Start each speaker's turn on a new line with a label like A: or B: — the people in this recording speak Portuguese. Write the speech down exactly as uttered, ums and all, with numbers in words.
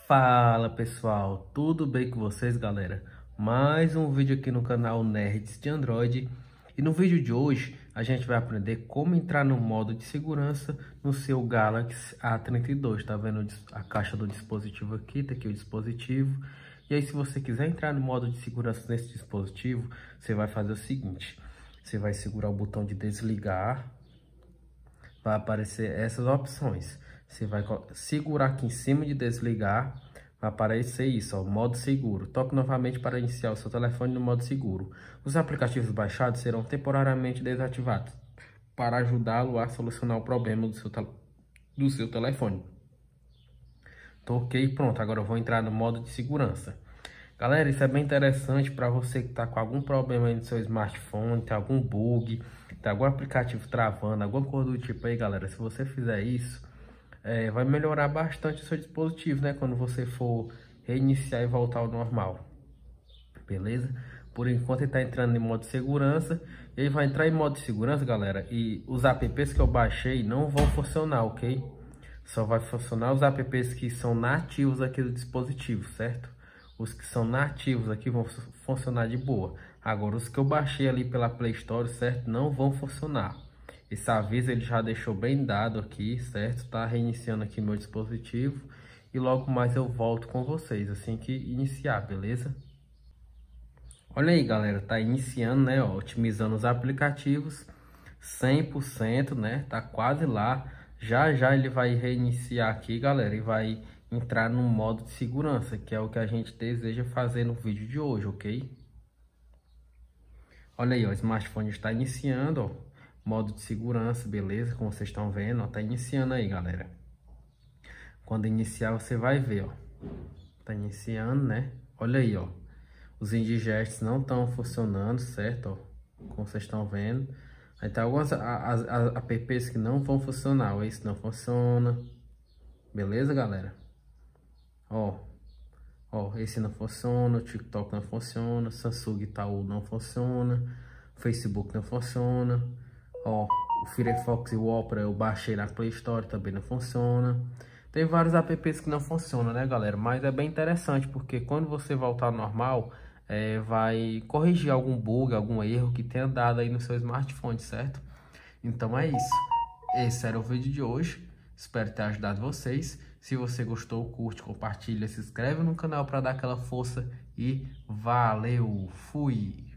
A: Fala pessoal, tudo bem com vocês, galera? Mais um vídeo aqui no canal Nerds de Android. E no vídeo de hoje a gente vai aprender como entrar no modo de segurança no seu Galaxy A trinta e dois. Tá vendo a caixa do dispositivo aqui? Tá aqui o dispositivo. E aí, se você quiser entrar no modo de segurança nesse dispositivo, você vai fazer o seguinte: você vai segurar o botão de desligar. Vai aparecer essas opções. Você vai segurar aqui em cima de desligar, vai aparecer isso, ó, modo seguro. Toque novamente para iniciar o seu telefone no modo seguro. Os aplicativos baixados serão temporariamente desativados para ajudá-lo a solucionar o problema do seu, do seu telefone. Toquei, pronto. Agora eu vou entrar no modo de segurança. Galera, isso é bem interessante para você que está com algum problema aí no seu smartphone, tem algum bug, tem algum aplicativo travando, alguma coisa do tipo aí, galera. Se você fizer isso, é, vai melhorar bastante o seu dispositivo, né? Quando você for reiniciar e voltar ao normal. Beleza? Por enquanto ele está entrando em modo de segurança. Ele vai entrar em modo de segurança, galera, e os apps que eu baixei não vão funcionar, ok? Só vai funcionar os apps que são nativos aqui do dispositivo, certo? Os que são nativos aqui vão funcionar de boa. Agora, os que eu baixei ali pela Play Store, certo? Não vão funcionar. Esse aviso ele já deixou bem dado aqui, certo? Tá reiniciando aqui meu dispositivo. E logo mais eu volto com vocês, assim que iniciar, beleza? Olha aí, galera. Tá iniciando, né? Ó, otimizando os aplicativos. cem por cento, né? Tá quase lá. Já já ele vai reiniciar aqui, galera. E vai entrar no modo de segurança, que é o que a gente deseja fazer no vídeo de hoje, ok? Olha aí, ó, o smartphone está iniciando, ó, modo de segurança, beleza? Como vocês estão vendo, ó, tá iniciando aí, galera. Quando iniciar, você vai ver, ó, tá iniciando, né? Olha aí, ó, os indigestos não estão funcionando, certo? Ó, como vocês estão vendo. Aí tem algumas as, as apps que não vão funcionar, ó, esse não funciona, beleza, galera? Ó, ó, esse não funciona, o TikTok não funciona, Samsung Itaú não funciona, Facebook não funciona, ó, o Firefox e o Opera eu baixei na Play Store, também não funciona. Tem vários apps que não funcionam, né, galera? Mas é bem interessante, porque quando você voltar ao normal, é, vai corrigir algum bug, algum erro que tenha dado aí no seu smartphone, certo? Então é isso. Esse era o vídeo de hoje. Espero ter ajudado vocês. Se você gostou, curte, compartilha, se inscreve no canal para dar aquela força e valeu, fui!